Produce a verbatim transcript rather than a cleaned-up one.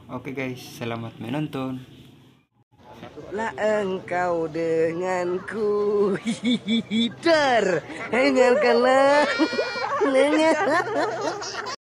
Oke guys, selamat menonton. Lah engkau denganku hider, dengarkanlah.